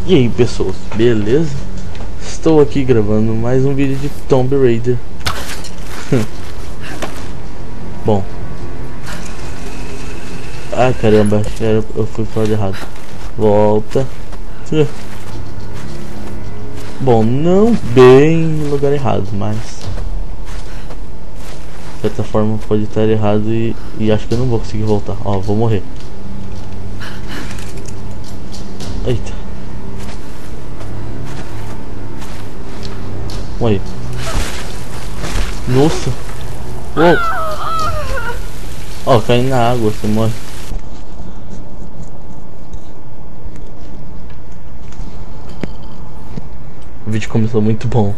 E aí pessoas, beleza? Estou aqui gravando mais um vídeo de Tomb Raider. Bom. Ai caramba, eu fui pro lado errado. Volta. Bom, não bem no lugar errado, mas de certa forma pode estar errado e acho que eu não vou conseguir voltar. Ó, vou morrer. Eita. Morri. Nossa. Uou. Ó, caindo na água, você morre. O vídeo começou muito bom.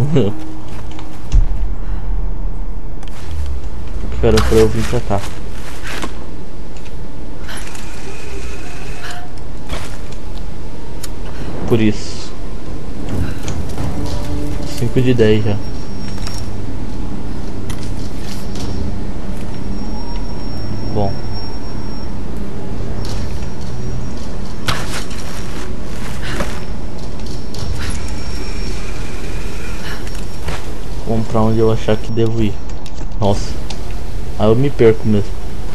Cara, pra eu vir pra cá. Por isso 5 de 10 já. Bom, vamos pra onde eu achar que devo ir. Nossa, aí eu me perco mesmo.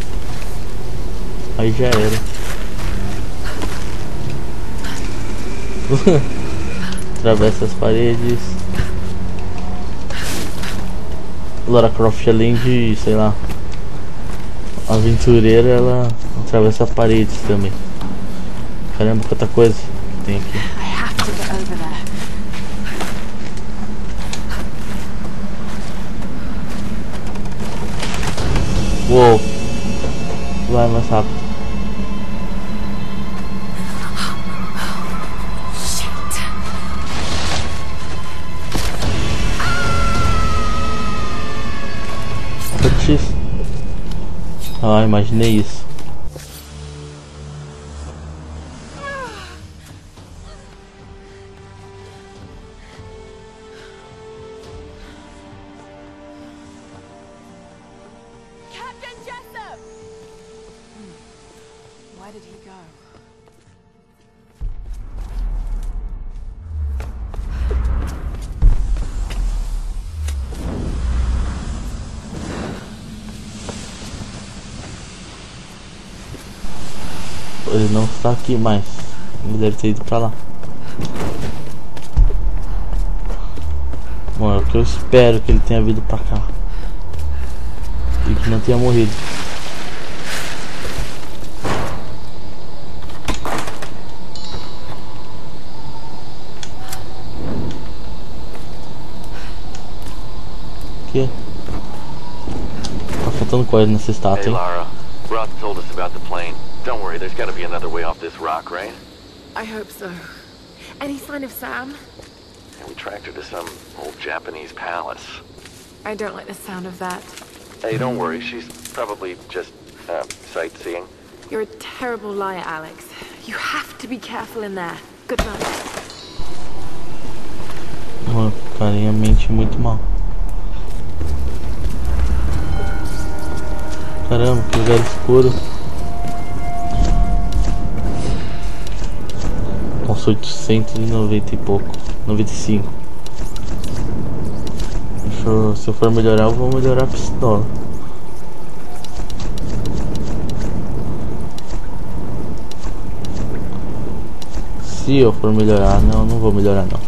Aí já era. Atravessa as paredes. Lara Croft, além de, sei lá, aventureira, ela atravessa paredes também. Caramba, quanta coisa que tem aqui. Uou. Vai mais rápido. Ah, imaginei isso. Captain Jessup! Where did he go? Ele não está aqui mais. Ele deve ter ido pra lá. Bom, é o que eu espero, que ele tenha vindo pra cá. E que não tenha morrido. Que? Tá faltando coisa nessa estátua, Hey hein? Lara, Roth told us about the plane. Don't worry, there's gotta be another way off this rock, right? I hope so. Any sign of Sam? And we tracked her to some old Japanese palace. I don't like the sound of that. Hey, don't worry, she's probably just, sightseeing. You're a terrible liar, Alex. You have to be careful in there. Good night. Uma carinha mente muito mal. Caramba, que lugar escuro. Nossa, 890 e pouco. 95. Se eu for melhorar, eu vou melhorar a pistola. Se eu for melhorar, não vou melhorar não.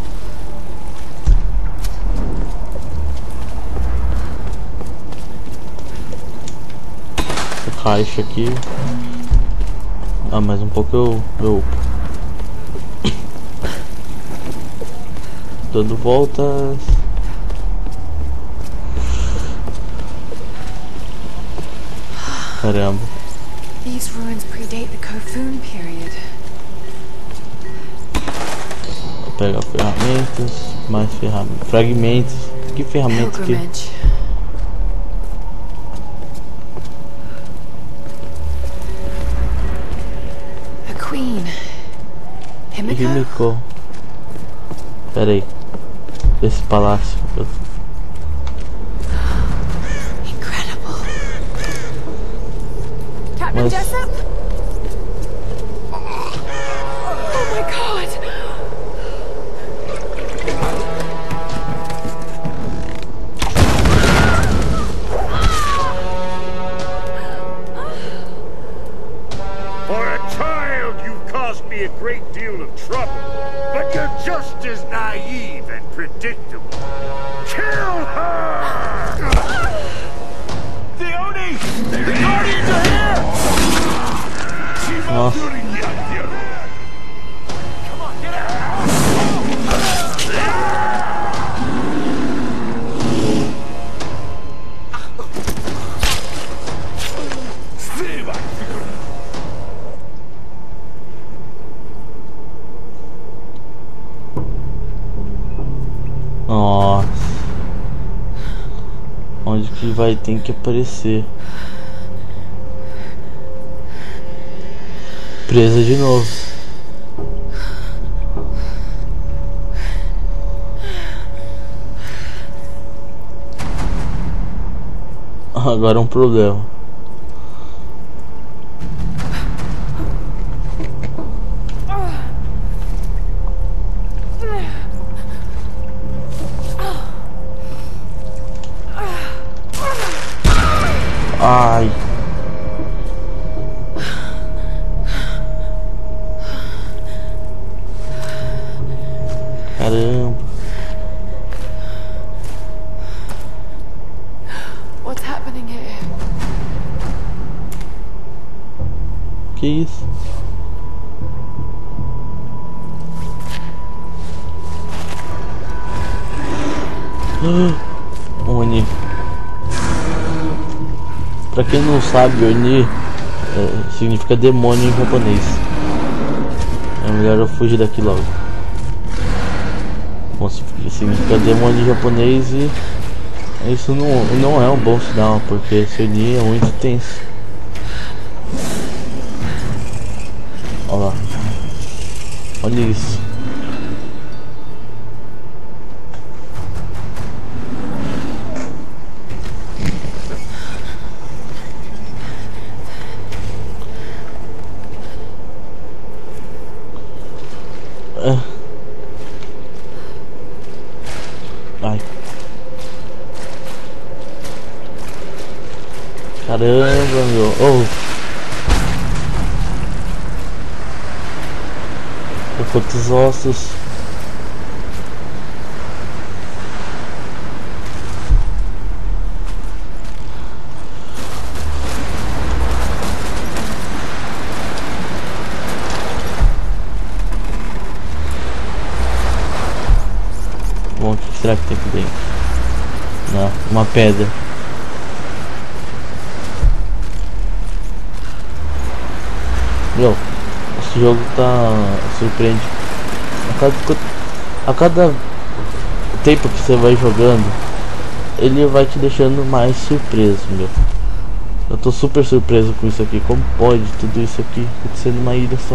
Essa caixa aqui. Ah, mais um pouco eu upo. Dando voltas. Caramba. These ruins predate the Kofun period. Vou pegar ferramentas, mais ferramentas, fragmentos. Que ferramenta que? Pilgrimage. A queen. Himiko? Himiko. Pera aí. Esse palácio. Incredible. Captain Mas... Jessup? Oh my god! Nossa. Nossa. Onde que vai ter que aparecer? Presa de novo. Agora é um problema. Ai. Caramba. What's happening here? Que isso? Oni. Pra quem não sabe, Oni significa demônio em japonês. É melhor eu fugir daqui logo. Bom, significa demônio em japonês e isso não é um bom sinal, porque esse Oni é muito tenso. Olha lá. Olha isso. Ai. Caramba, meu. Oh. Quantos ossos. Bom, o que será que tem aqui dentro? Não, uma pedra. Meu, esse jogo tá surpreende. A cada tempo que você vai jogando, ele vai te deixando mais surpreso, meu. Eu tô super surpreso com isso aqui. Como pode tudo isso aqui acontecer numa ilha só?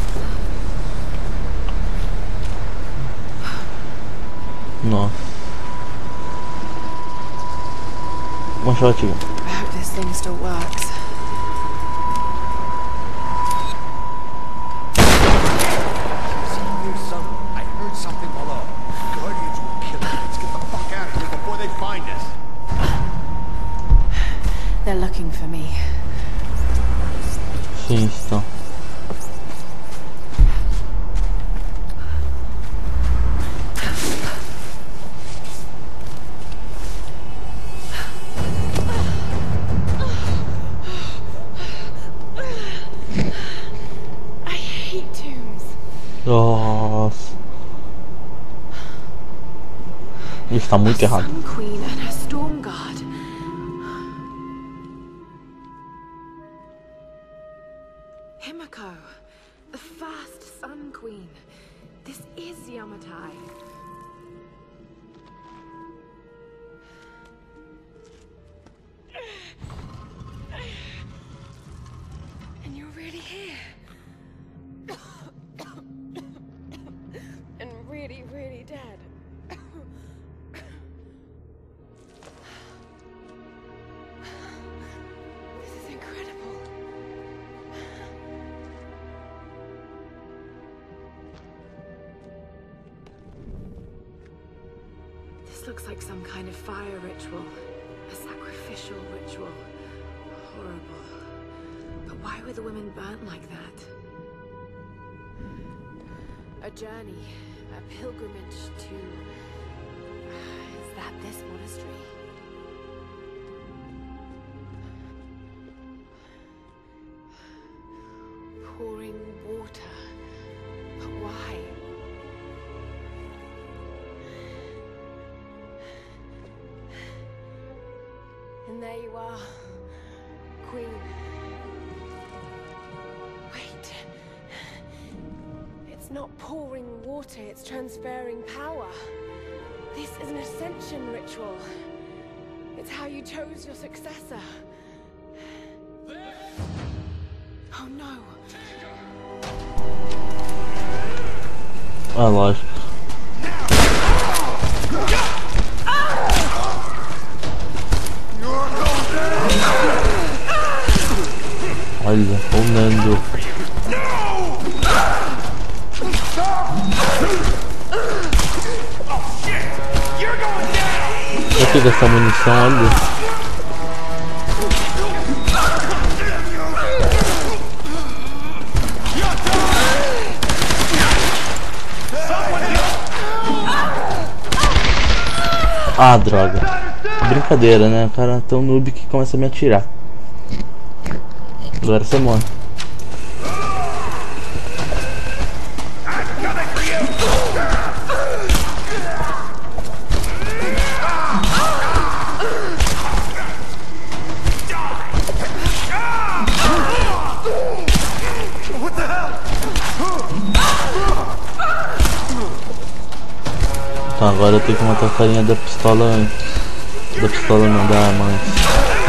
Nossa. Uma shotgun. I hope this thing still works. I heard something below. Guardians will kill us. Let's get the fuck out of here before they find us. They're looking for me. Sim, estão. I hate tombs. Nossa. Isso tá muito errado. Sun Queen and her Storm Guard. Himiko, the first Sun Queen. This is Yamatai. And you're really here. And really, really dead. This is incredible. This looks like some kind of fire ritual. A sacrificial ritual. Horrible. But why were the women burnt like that? A journey, a pilgrimage to... Is that this monastery? pouring water. But why? And there you are, Queen. Wait. It's not pouring water, it's transferring power. This is an ascension ritual. It's how you chose your successor. Oh no. Ah, lógico. Olha, rolando. Aqui dessa munição, olha. Ah, droga. Brincadeira, né? O cara é tão noob que começa a me atirar. Agora você morre. Então agora eu tenho que matar a carinha da pistola antes. Da pistola não, da arma antes.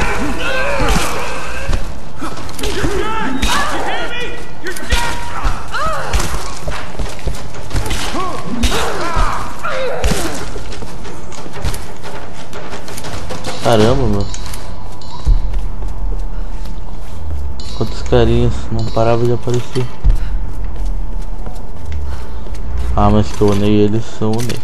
Caramba, meu. Quantos carinhas não paravam de aparecer. Ah, mas que eu unei eles, eu unei.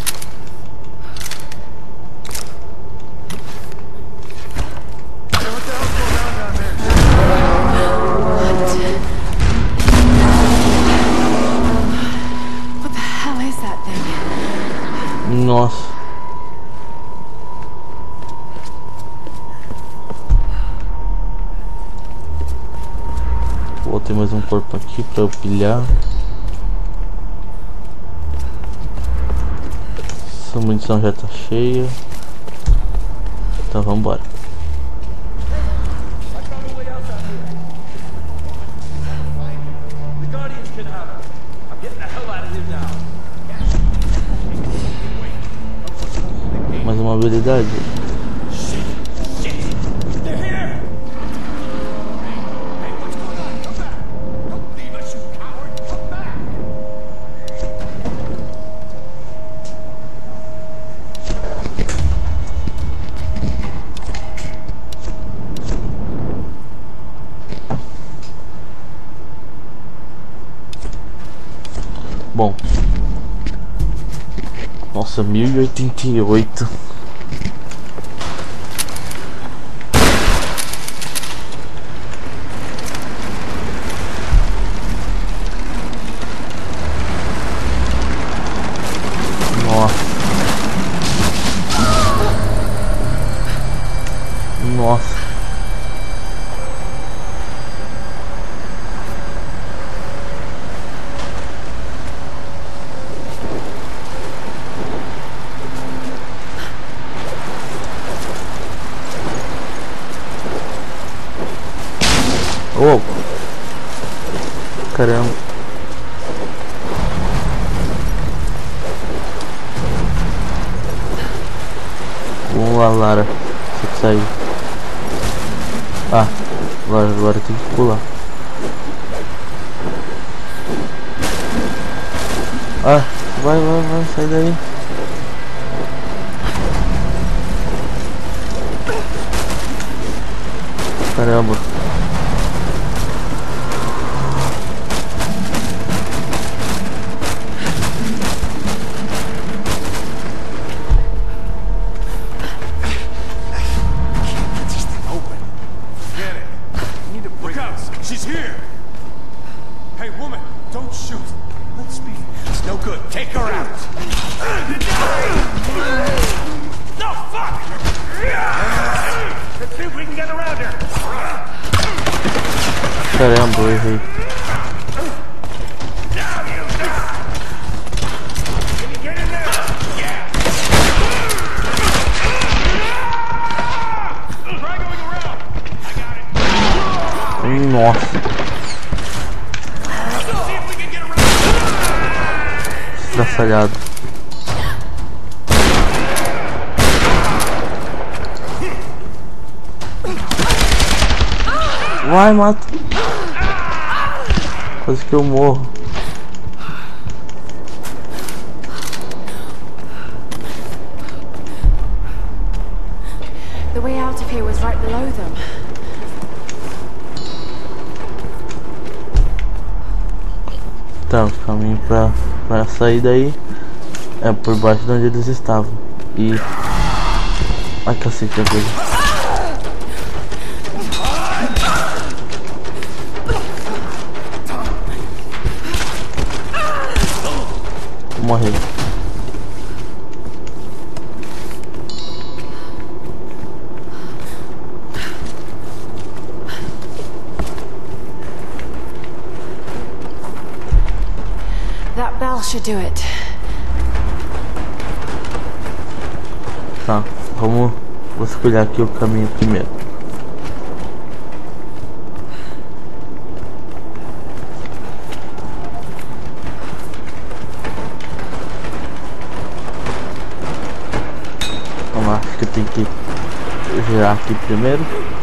Nossa. Vou ter mais um corpo aqui pra eu pilhar. Essa munição já tá cheia. Então vambora. Mais uma habilidade. Bom. Nossa, 1088. Nossa. Nossa. Oh, caramba. Vamos lá, Lara. Você que saiu. Ah, agora tem que pular. Ah, vai, sai daí. Caramba. She's here! Hey, woman, don't shoot. Let's be... It's no good. Take her out. No, fuck! Let's see if we can get around her. Caramba, eu errei. falhado. Vai, mata. Quase que eu morro. The way out of here was right below them. Então, o caminho pra sair daí é por baixo de onde eles estavam. E... ai, cacete, a coisa. Vou morrer. That bell should do it. Tá, vou escolher aqui o caminho primeiro. Vamos lá, acho que tem que girar aqui primeiro.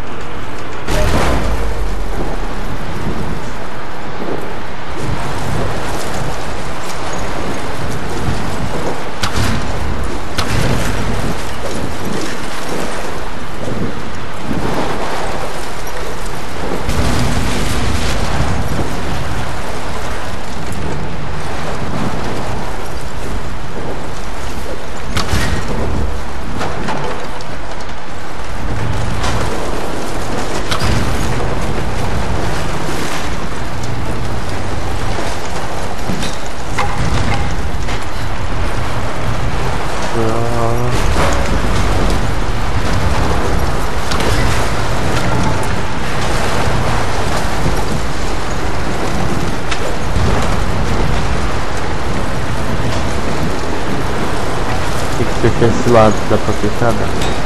Fechar esse lado, dá pra fechar? Dá.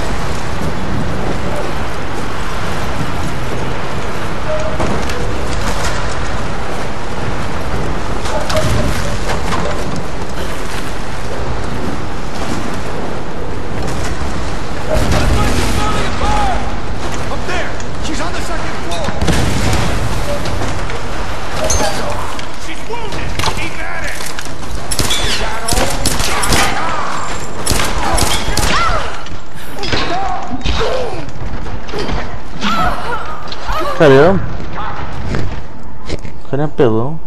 Caramba, o cara é apelão.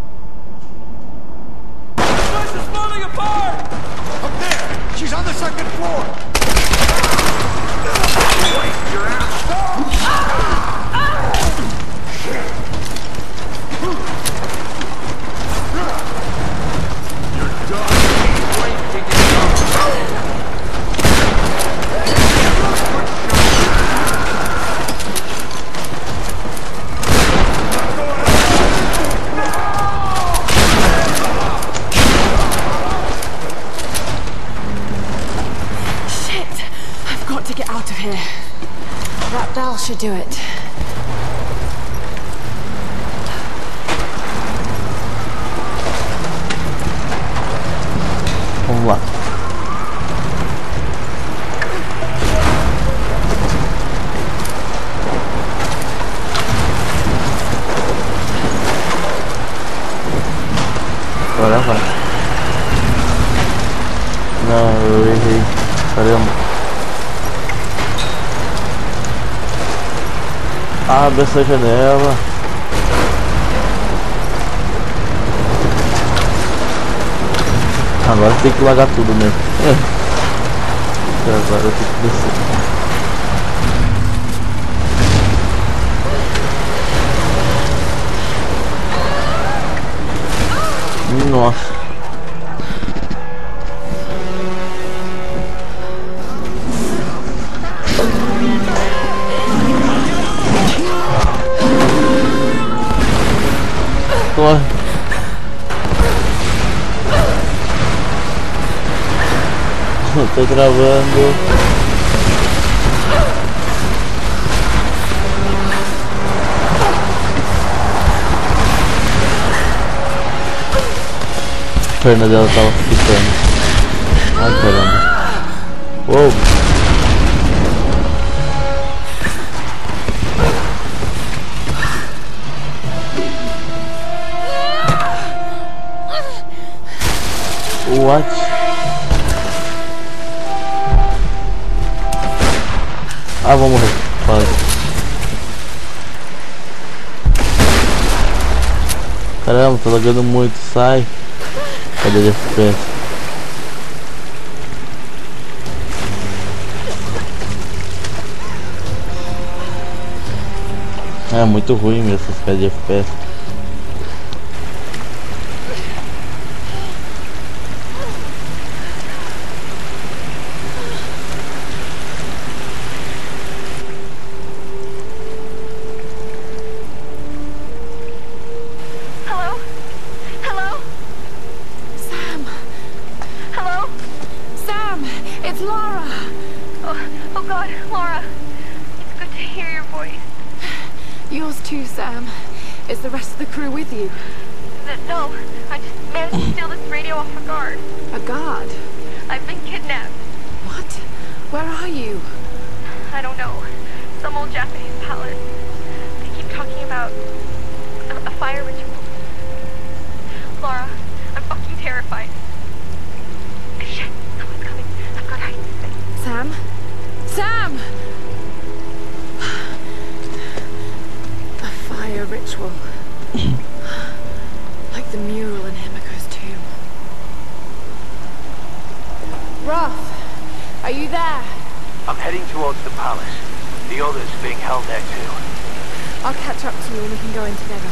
That bell should do it. Vamos lá. Agora vai. Não, eu errei. Caramba. Abre essa janela. Agora tem que largar tudo mesmo. Agora eu tenho que descer. Nossa. Corre. Tô travando. perna dela tava ficando. Ai, caramba. Uou. What? Ah, vou morrer. Quase. Caramba, tá lagando muito. Sai. Cadê ele FPS? É muito ruim mesmo essas caras de FPS. Yours too, Sam. Is the rest of the crew with you? No, I just managed to steal this radio off a guard. A guard? I've been kidnapped. What? Where are you? I don't know. Some old Japanese palace. They keep talking about a fire ritual. Laura, I'm fucking terrified. Shit, someone's coming. I've got to hide this thing. Sam? Sam! A ritual. Like the mural in Himiko's tomb. Roth, are you there? I'm heading towards the palace. The others being held there too. I'll catch up to you and we can go in together.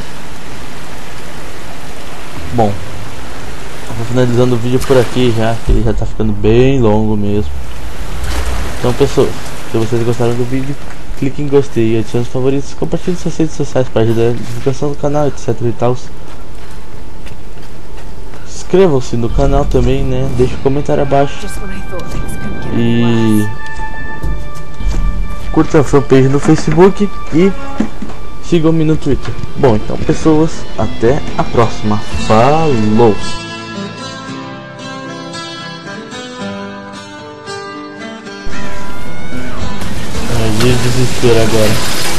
Bom, eu vou finalizando o vídeo por aqui já, que ele já tá ficando bem longo mesmo. Então, pessoas, se vocês gostaram do vídeo, clique em gostei, adicione os favoritos, compartilhe suas redes sociais para ajudar a divulgação do canal, etc e tal. Inscrevam-se no canal também, né? Deixe um comentário abaixo. E curta a fanpage no Facebook e sigam-me no Twitter. Bom, então pessoas, até a próxima. Falou! De desespero agora.